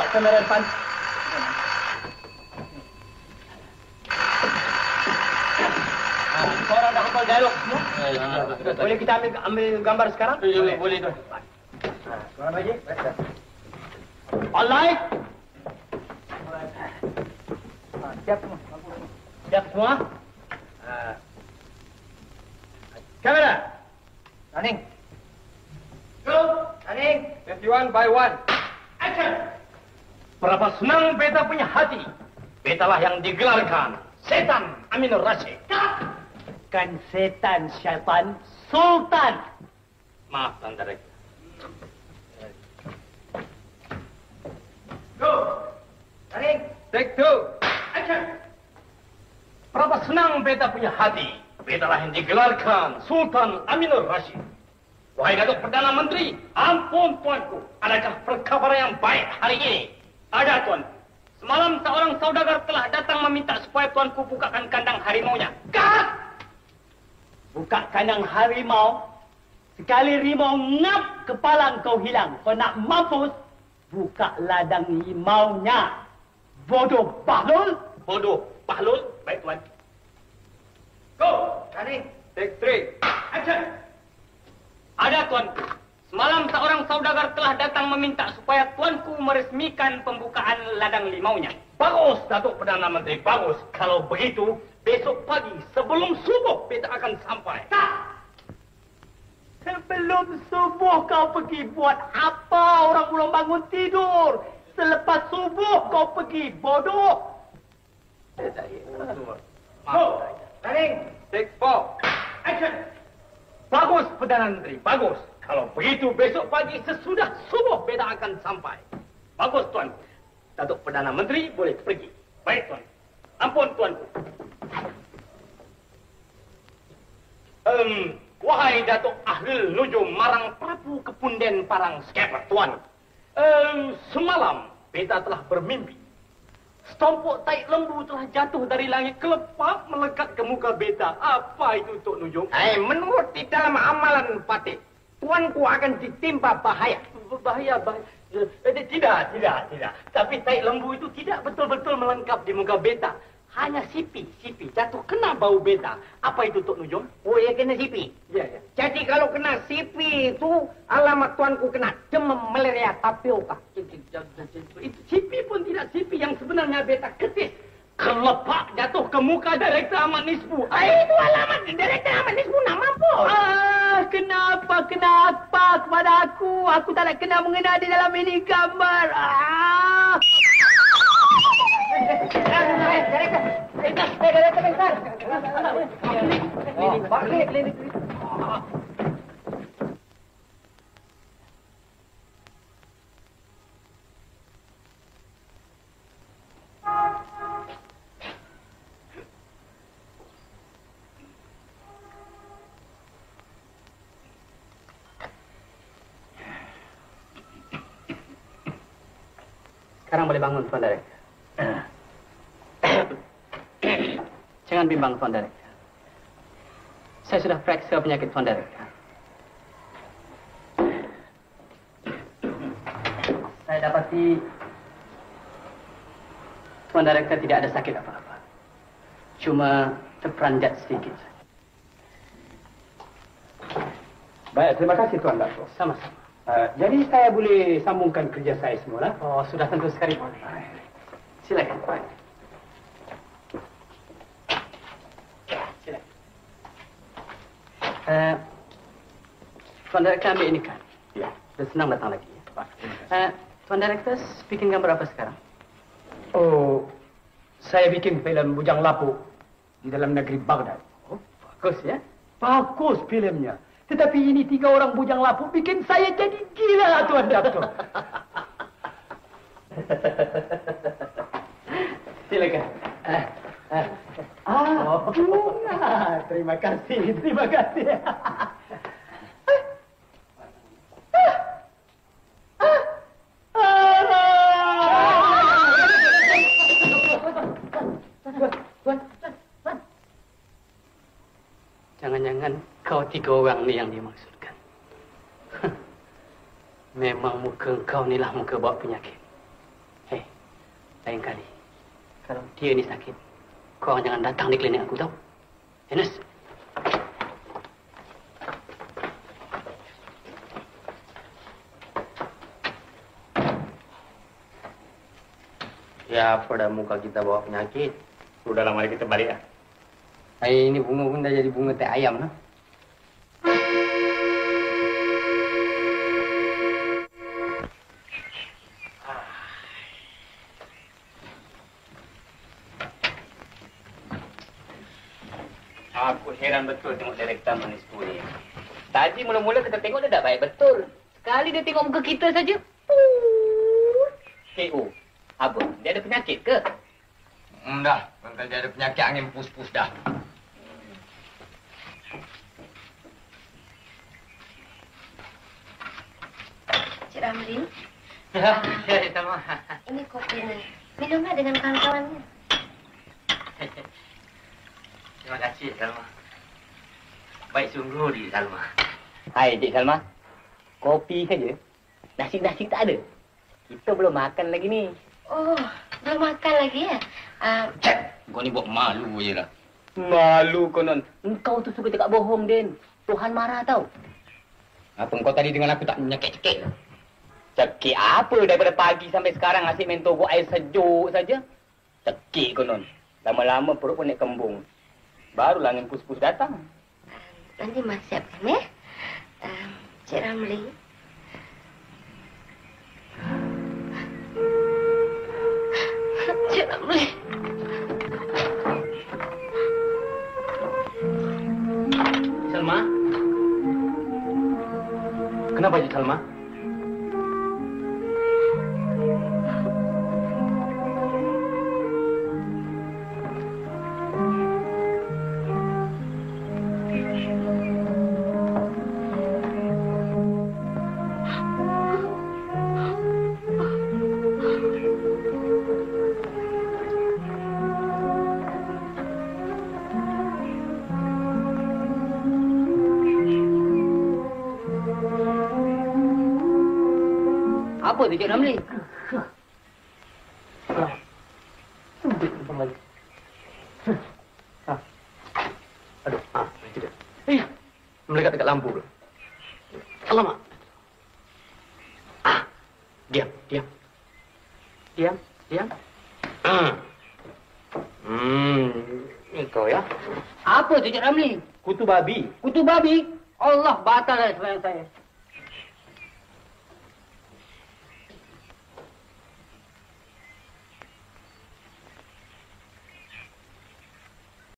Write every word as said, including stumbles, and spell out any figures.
kamera depan. Orang dah hafal dialog semua. Boleh kita ambil ambil gambar sekarang? Boleh, boleh tuan. Tuan Haji. Alright. Siap semua. Siap semua. Kamera. Running. Go. Running. fifty-one by one. Action. Berapa senang beta punya hati. Betalah yang digelarkan Setan Aminur Rasyid. Bukan setan, syaitan, sultan. Maaf, Tuan Direktur. Go. Running. Take two. Action. Berapa senang beta punya hati. Betalah yang digelarkan Sultan Aminur Rasyid. Wahai Datuk Perdana Menteri, ampun tuanku. Adakah perkabaran yang baik hari ini? Ada tuan. Semalam seorang saudagar telah datang meminta supaya tuanku bukakan kandang harimaunya. Kat! Buka kandang harimau. Sekali rimau ngap, kepala kau hilang. Kau nak mampus, buka ladang limaunya. Bodoh bahlul. Bodoh bahlul. Baik tuan. Go. Running. Take three. Action. Ada tuanku. Semalam seorang saudagar telah datang meminta supaya tuanku meresmikan pembukaan ladang limaunya. Bagus, Datuk Perdana Menteri. Bagus. Kalau begitu, besok pagi sebelum subuh beta akan sampai. Tak. Sebelum subuh kau pergi buat apa? Orang belum bangun tidur. Selepas subuh kau pergi, bodoh. Go. Running. Take four. Action. Bagus, Perdana Menteri. Bagus. Kalau begitu, besok pagi sesudah subuh beta akan sampai. Bagus, tuanku. Datuk Perdana Menteri boleh pergi. Baik, tuan. Ampun, tuanku. Um, wahai Datuk Ahli Nujum Marang Prabu Kepunden Parang Skeper, tuan. Um, semalam, beta telah bermimpi. Setumpuk taik lembu telah jatuh dari langit kelepak melekat ke muka beta. Apa itu, Tok Nujum? Eh, menurut di dalam amalan Patih, tuanku akan ditimpa bahaya. Bahaya, bahaya. Eh, tidak, tidak, tidak. Tapi taik lembu itu tidak betul-betul melengkap di muka beta. Hanya sipi, sipi. Jatuh kena bau beta. Apa itu, Tok Nujum? Oh, ya kena sipi. Ya, ya. Jadi kalau kena sipi itu alamat tuanku kena demam malaria tapioka. Itu sipi pun tidak sipi yang sebenarnya beta ketis. Kelepak jatuh ke muka Direktur Ahmad Nisbu. Ah, itu alamat Direktur Ahmad Nisbu nak mampus. Ah, kenapa, kenapa kepada aku? Aku tak nak kena mengenal di dalam ini gambar. Ah. Sekarang boleh bangun, Tuan Direktur. Jangan bimbang, Tuan Direktur. Saya sudah periksa penyakit Tuan Direktur. Saya dapati Tuan Direktur tidak ada sakit apa-apa. Cuma terperanjat sedikit. Baik, terima kasih Tuan Dato'. Sama-sama. Uh, jadi saya boleh sambungkan kerja saya semula? Oh, sudah tentu sekali boleh. Silakan. Silakan. Uh, Tuan Direktur ambil ini kan? Ya. Sudah senang datang lagi. Ya? Uh, Tuan Direktur bikin gambar apa sekarang? Oh, saya bikin film Bujang Lapuk di dalam negeri Baghdad. Oh, bagus ya? Bagus filmnya. Tetapi ini tiga orang bujang lapuk bikin saya jadi gila, Tuan Dato'. Silakan. Ah, ah. Ah, bunga. Terima kasih, terima kasih. Jangan-jangan kau tiga orang ni yang dimaksudkan. Memang muka kau ni lah muka bawa penyakit. Lain kali, kalau dia ni sakit, kau orang jangan datang di klinik aku, tahu? Enes. Ya, pada muka kita bawa penyakit. Sudahlah, mari kita balik ya. Hai, ini bunga pun dah jadi bunga teh ayam, nah. Aku heran betul tengok direktur manis tu ni. Tadi mula-mula kita tengok dia dah baik betul. Sekali dia tengok muka kita saja. K O. Apa? Dia ada penyakit ke? Hmm, dah. Kalau dia ada penyakit angin pus-pus dah. Cik Ramli, Ya, ya, sama. ini kopi ni. Minumlah dengan kawan-kawannya. Terima kasih, Salma. Baik sungguh di Salma. Hai, Cik Salma. Kopi saja. Nasi-nasi tak ada. Kita belum makan lagi ni. Oh, belum makan lagi ya? Uh, Cik, kau ni buat malu je lah. Malu konon. Engkau tu suka cakap bohong, Den. Tuhan marah tau. Apa engkau tadi dengan aku tak menyekik-cekik? Cekik apa daripada pagi sampai sekarang asyik main togok air sejuk saja? Cekik konon. Lama-lama perut pun naik kembung. Barulah angin pus-pus datang. nanti Mas siapkan ya. Uh, Cik Ramli. Cik Ramli. Salma? Kenapa, Cik Salma? Apa tu, Cik Ramli? Aduh, ah, tidak. Eh, melekat dekat lampu tu. Alamak. Ah, diam, diam. Diam, diam. Ah. Hmm, ini kau ya. Apa tu, Cik Ramli? Kutu babi. Kutu babi? Allah batal lah sembahyang saya.